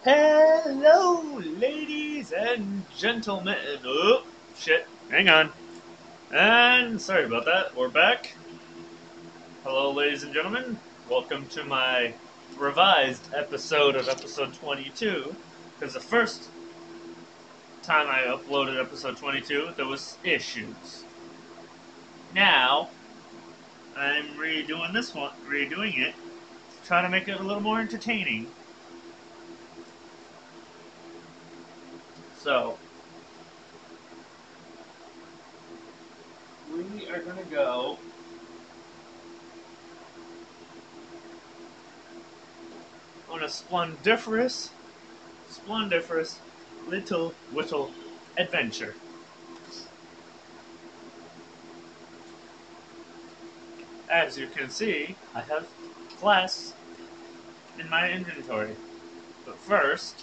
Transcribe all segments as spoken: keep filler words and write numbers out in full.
Hello, ladies and gentlemen. Oh, shit. Hang on. And sorry about that. We're back. Hello, ladies and gentlemen. Welcome to my revised episode of episode twenty-two. Because the first time I uploaded episode twenty-two, there was issues. Now, I'm redoing this one, redoing it, to try to make it a little more entertaining. So, we are going to go on a splendiferous, splendiferous little whittle adventure. As you can see, I have glass in my inventory. But first,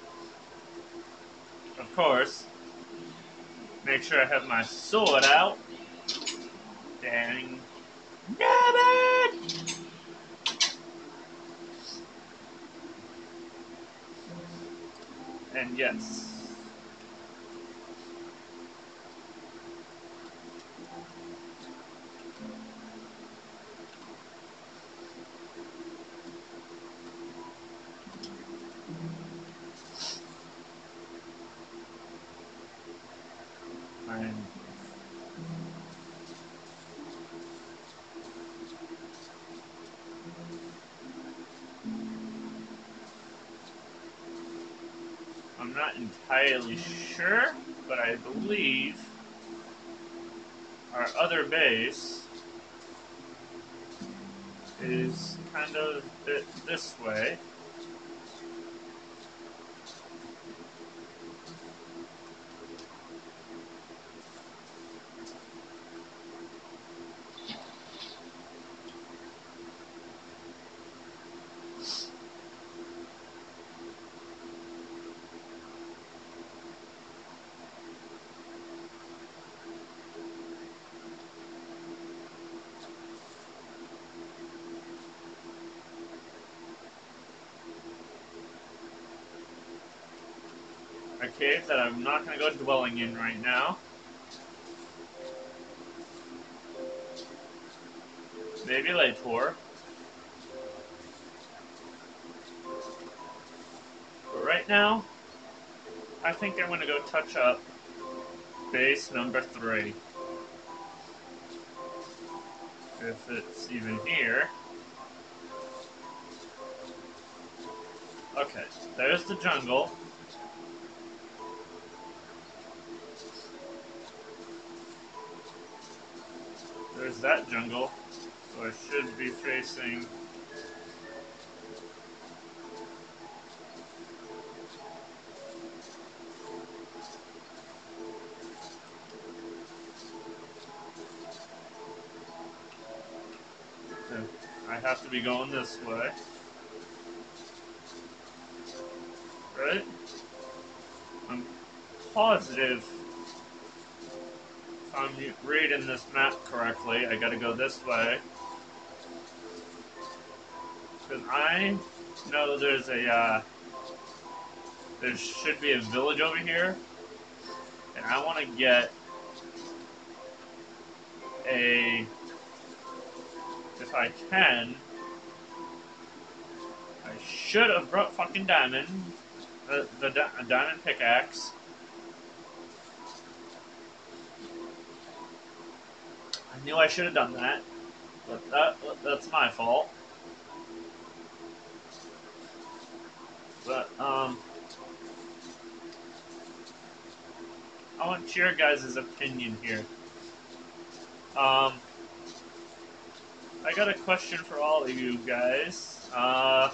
of course, make sure I have my sword out. Dang. Nabbit! And yes. I'm I'm not entirely sure, but I believe our other base is kind of bit this way. A cave that I'm not going to go dwelling in right now. Maybe later. But right now, I think I'm going to go touch up base number three. If it's even here. Okay, there's the jungle. There's that jungle. So I should be facing... I have to be going this way. Right? I'm positive if I'm reading this map correctly, I gotta go this way. Because I know there's a, uh, there should be a village over here. And I want to get a, if I can, I should have brought fucking diamond, the, the di diamond pickaxe. I knew I should have done that, but that that's my fault. But, um, I want your guys' opinion here. Um, I got a question for all of you guys. Uh,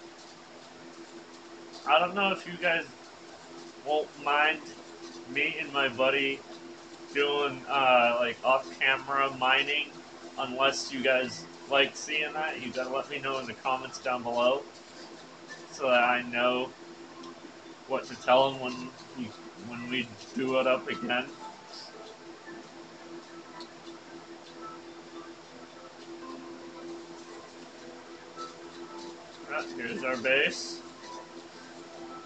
I don't know if you guys won't mind me and my buddy doing, uh, like, off-camera mining, unless you guys like seeing that. You gotta let me know in the comments down below, so that I know what to tell them when we, when we do it up again. Ah, here's our base.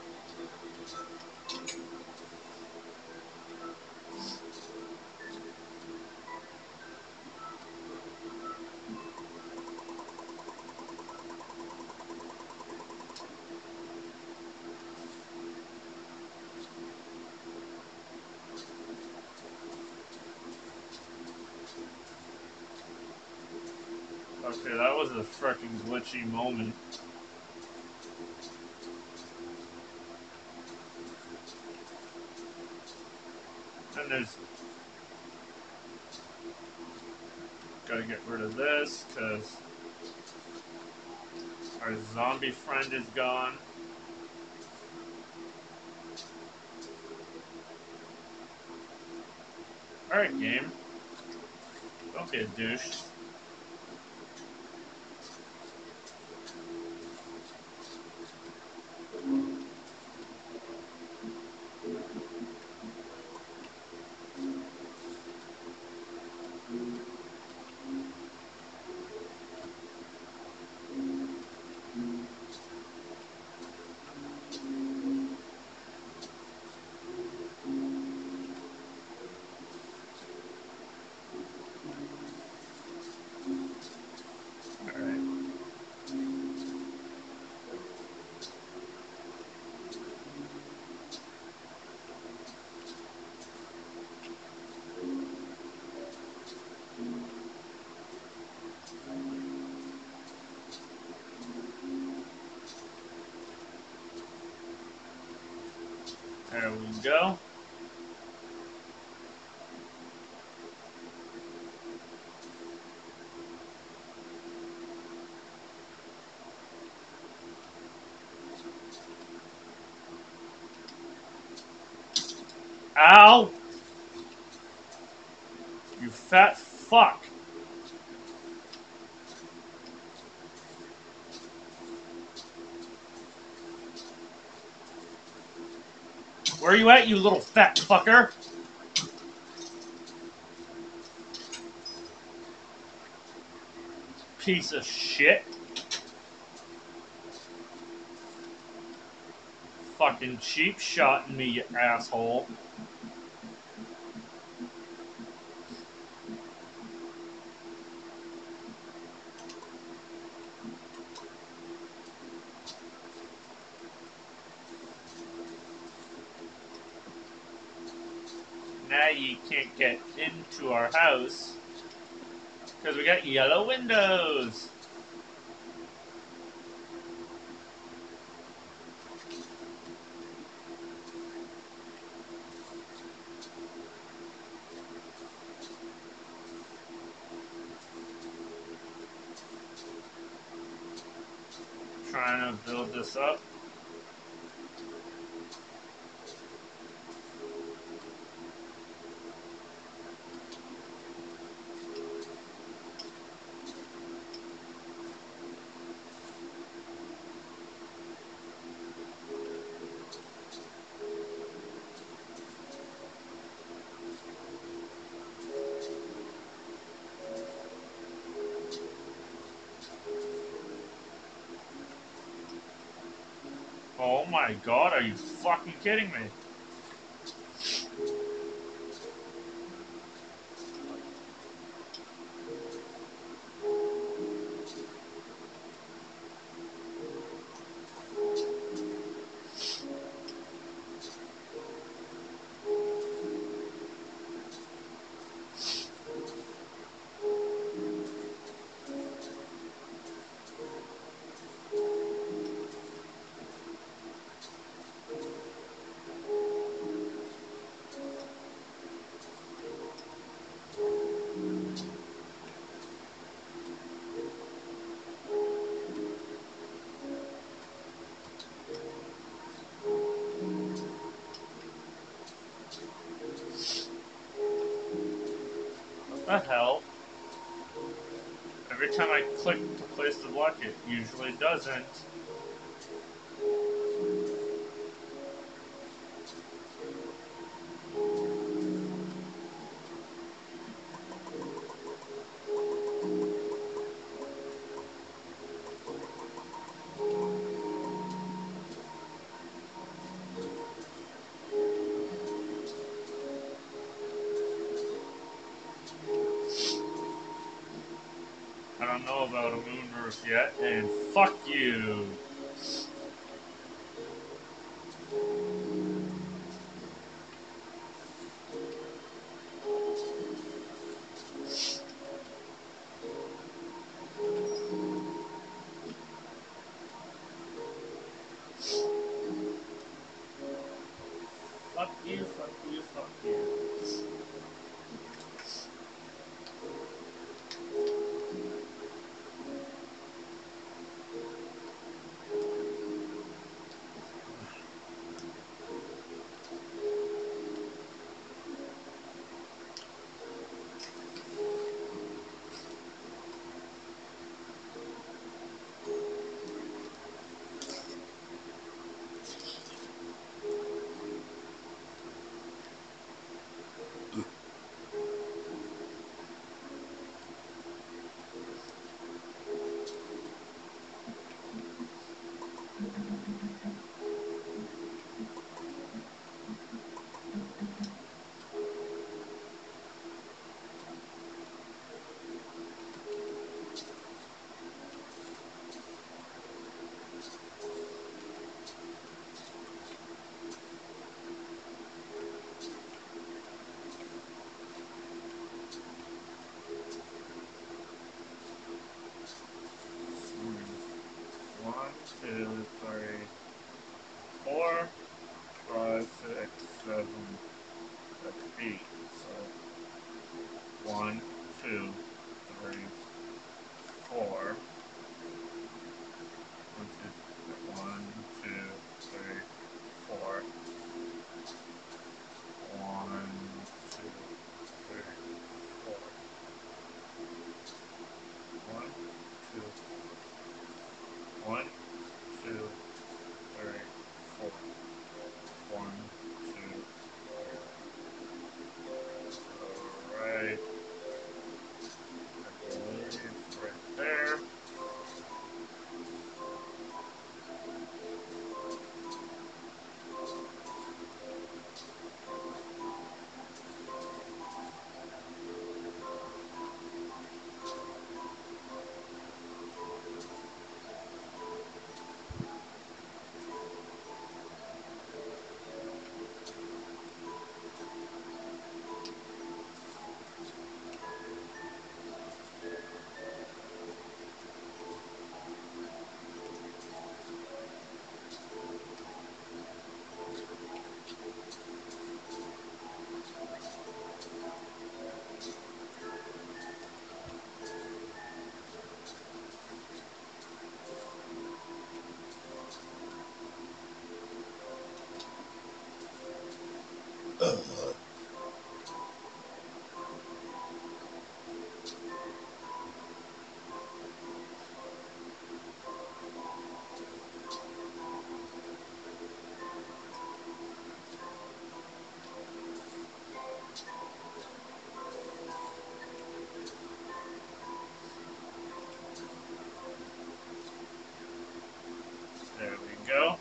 Okay, that was a freaking glitchy moment. And there's... Gotta get rid of this, because our zombie friend is gone. Alright, game. Don't be a douche. There we go. Ow! You fat fuck! Where are you at, you little fat fucker? Piece of shit. Fucking cheap shotting me, you asshole. Now you can't get into our house because we got yellow windows. Trying to build this up. Oh my god, are you fucking kidding me? What the hell? Every time I click to place the block, it usually doesn't. I don't know about a moon roof yet, and fuck you. Fuck you, fuck you, fuck you. One, two, three, four, five, six, seven, that's eight. So one, two, three, four. Which is one, two, three, four. One, two, three, four. One, two, one, two, three, four. One, two, alright. I believe right there. There we go.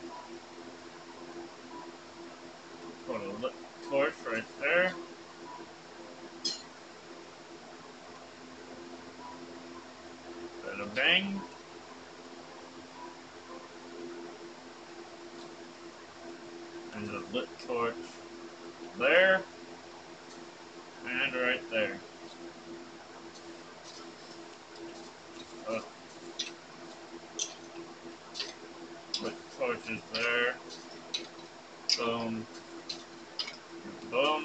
Put a lit torch right there. Bada bang. And a lit torch there. And right there. Uh, lit torches there. Boom. Boom.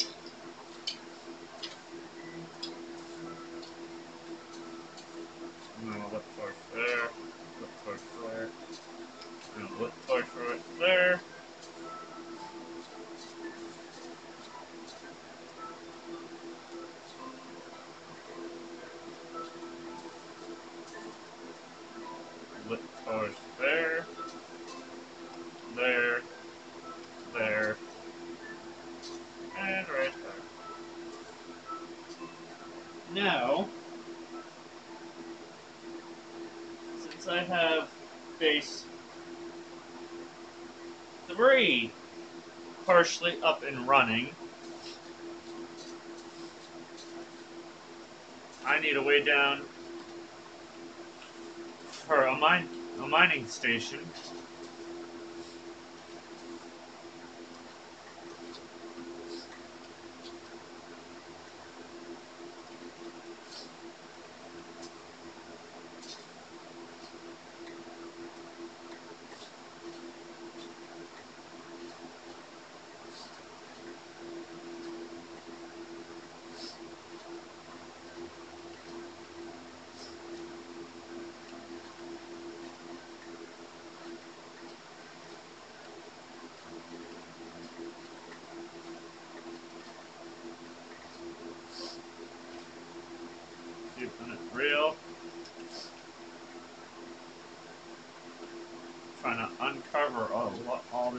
And then a lit torch there. Lit torch there. And a lit torch right there. Lit torch there. There. There. And right there. Now, since I have base three partially up and running, I need a way down for a mine a mining station.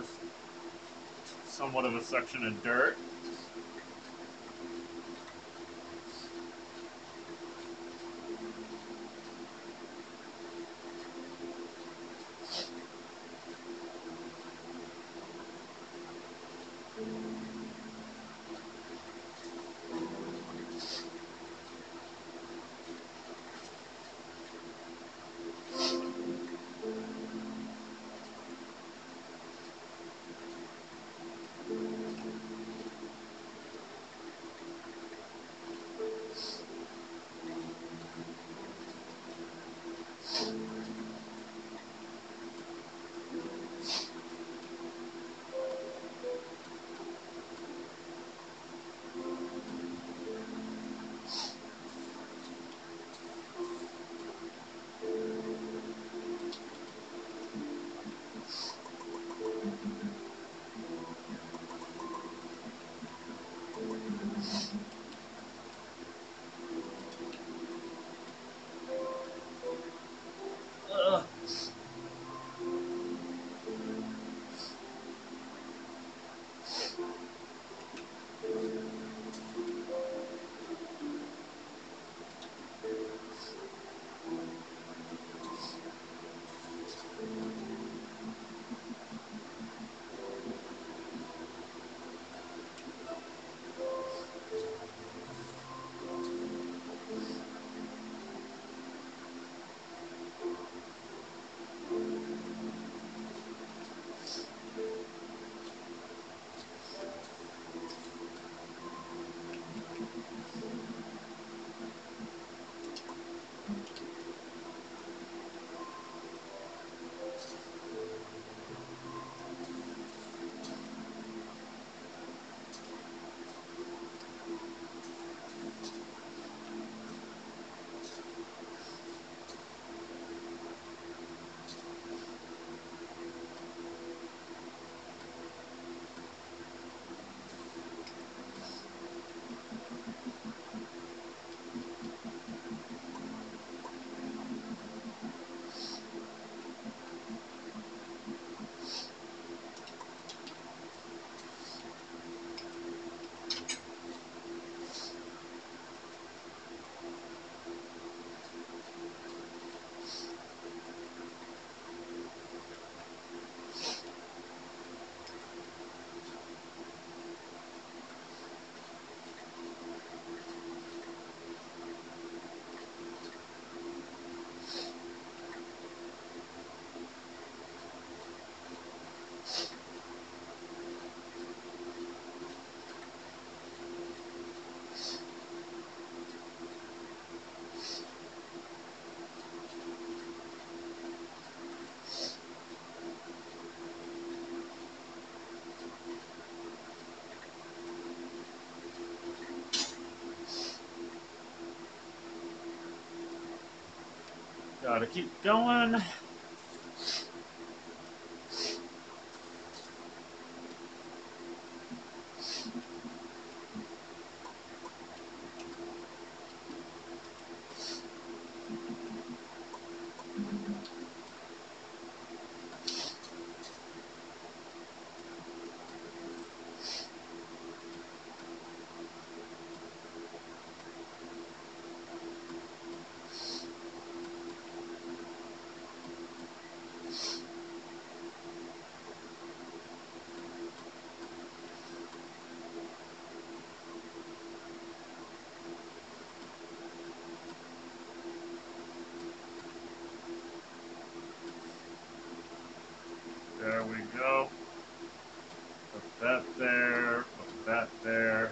just somewhat of a section of dirt. Ugh. Gotta keep going. There we go. Put that there, put that there.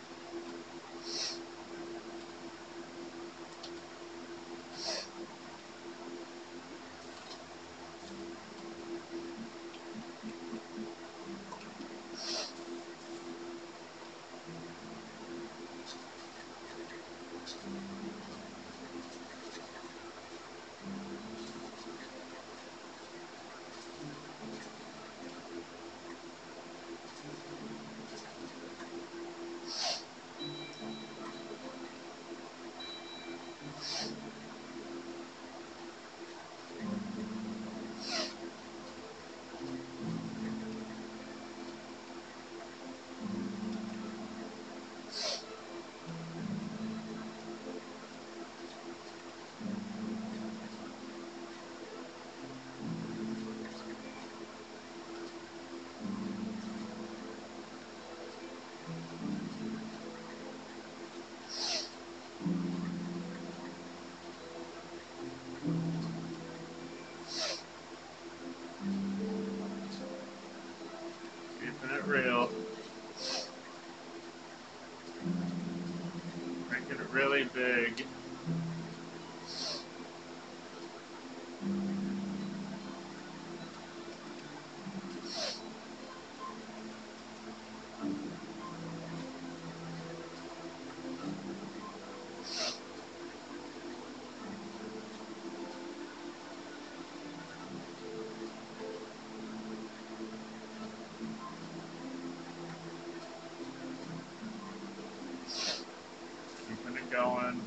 Keeping it real. Making it really big. Keeping it going.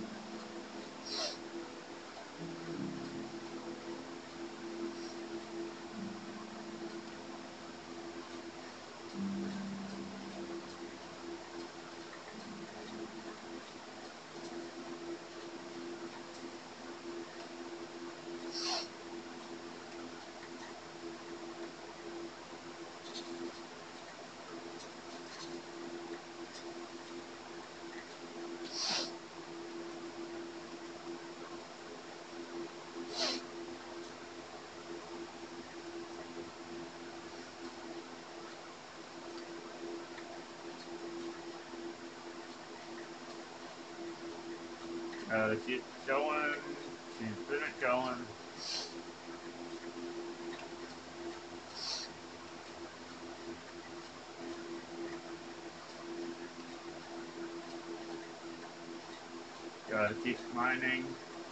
Gotta keep going, keeping it going. Gotta keep mining.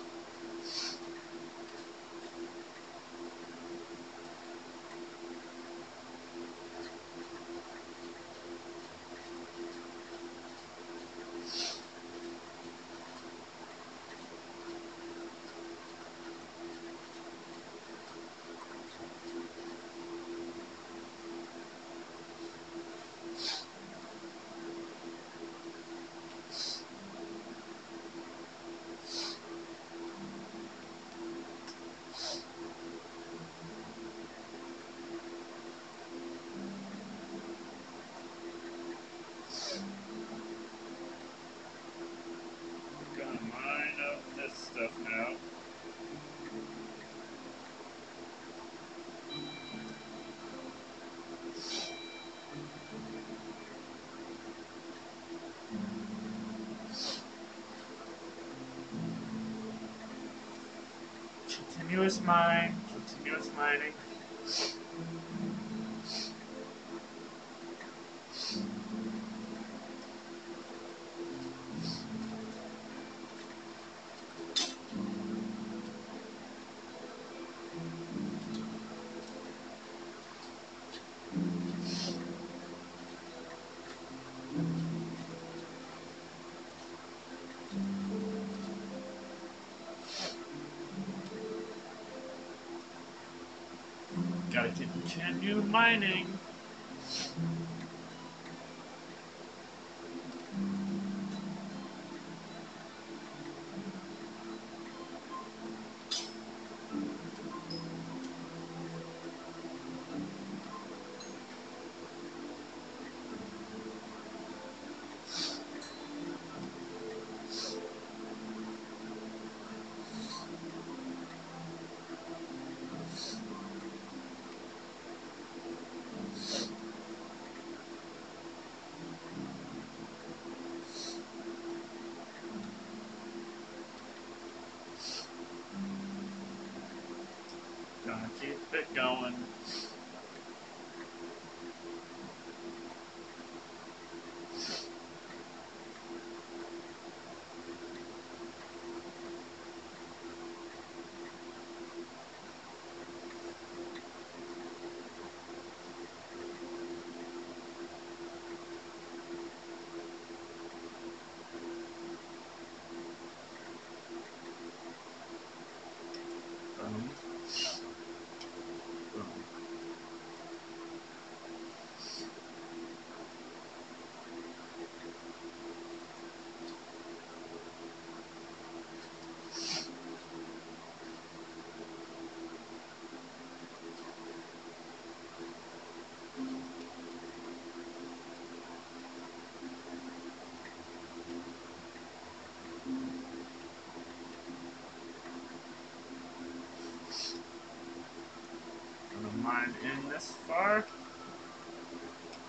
Gonna mine up this stuff now. Continuous mine, continuous mining. Gotta continue mining. Gonna keep it going. Boom. Boom. Gonna mine in this far.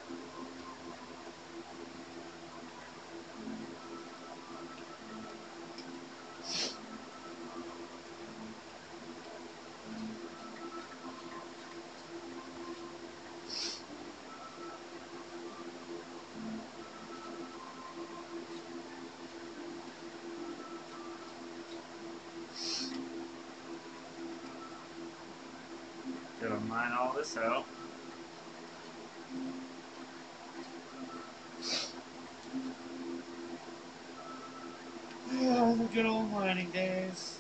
mine all this out. Yeah, the good old mining days.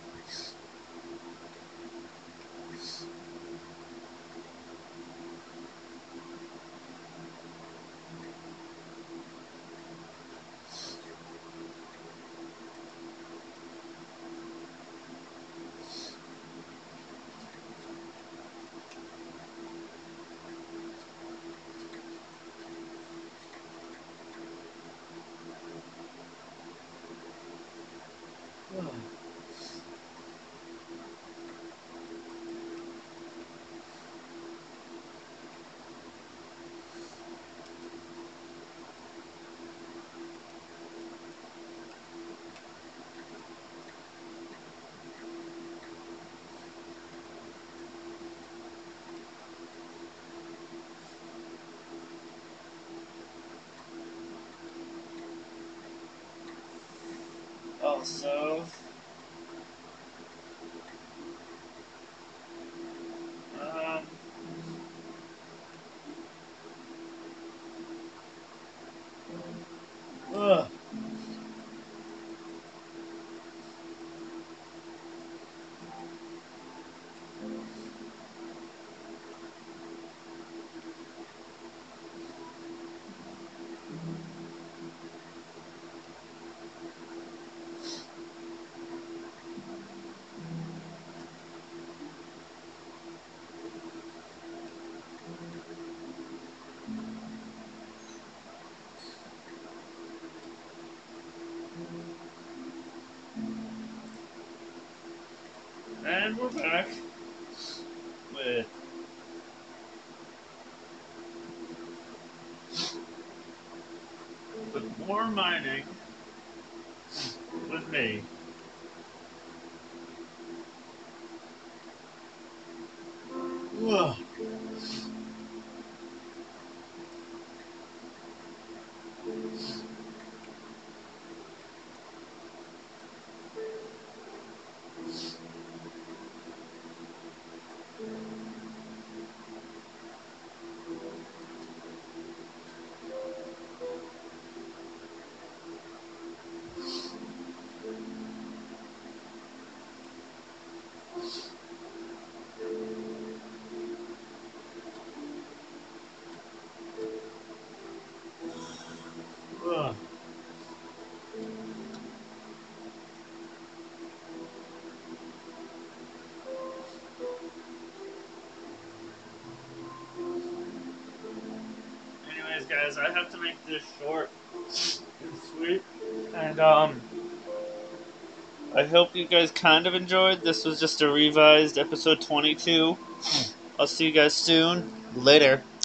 Also, um, ugh. And we're back with with more mining with me. Ugh. Ugh. Anyways, guys, I have to make this short and sweet. And, um, I hope you guys kind of enjoyed. This was just a revised episode twenty-two. I'll see you guys soon. Later.